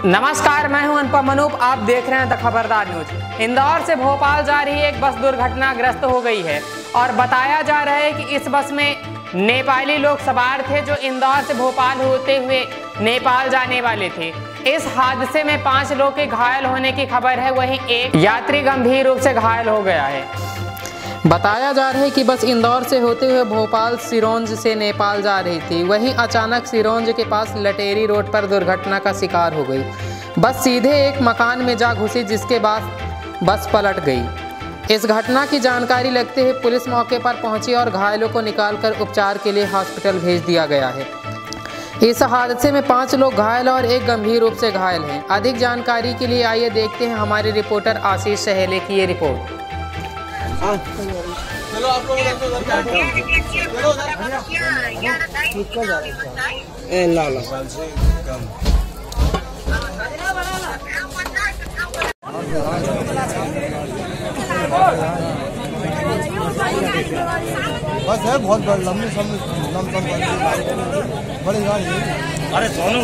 नमस्कार, मैं हूं अनुपम अनूप। आप देख रहे हैं द खबरदार न्यूज। इंदौर से भोपाल जा रही एक बस दुर्घटनाग्रस्त हो गई है और बताया जा रहा है कि इस बस में नेपाली लोग सवार थे जो इंदौर से भोपाल होते हुए नेपाल जाने वाले थे। इस हादसे में 5 लोग के घायल होने की खबर है, वहीं एक यात्री गंभीर रूप से घायल हो गया है। बताया जा रहा है कि बस इंदौर से होते हुए भोपाल सिरोंज से नेपाल जा रही थी। वहीं अचानक सिरोंज के पास लटेरी रोड पर दुर्घटना का शिकार हो गई। बस सीधे एक मकान में जा घुसी, जिसके बाद बस पलट गई। इस घटना की जानकारी लगते ही पुलिस मौके पर पहुंची और घायलों को निकालकर उपचार के लिए हॉस्पिटल भेज दिया गया है। इस हादसे में 5 लोग घायल और एक गंभीर रूप से घायल हैं। अधिक जानकारी के लिए आइए देखते हैं हमारे रिपोर्टर आशीष सहेले की ये रिपोर्ट। चलो आप लोग बस है बहुत लंबी बड़ी गाड़ी। अरे सोनू,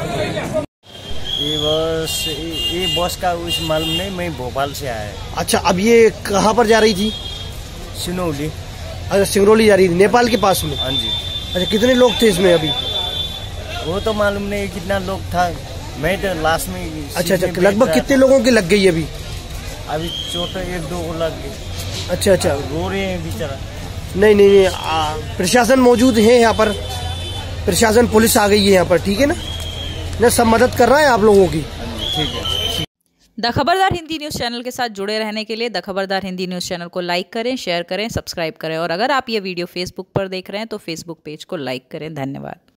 ये बस का उस मालूम नहीं, मैं भोपाल से आया है। अच्छा, अब ये कहाँ पर जा रही थी? सिनौली। अच्छा, सिंगरौली जा रही थी, नेपाल के पास में। हाँ जी। अच्छा, कितने लोग थे इसमें अभी? वो तो मालूम नहीं कितना लोग था, मैं तो लास्ट में। अच्छा, लगभग कितने लोगों की लग गई अभी? अभी चोट 1-2 को लग गई। अच्छा, रो रहे हैं बेचारा। नहीं, प्रशासन मौजूद है यहाँ पर, प्रशासन पुलिस आ गई है यहाँ पर, ठीक है ना, सब मदद कर रहा है आप लोगों की। ठीक है। The Khabardar Hindi news channel के साथ जुड़े रहने के लिए the Khabardar Hindi news channel को लाइक करें, शेयर करें, सब्सक्राइब करें और अगर आप ये वीडियो फेसबुक पर देख रहे हैं तो फेसबुक पेज को लाइक करें। धन्यवाद।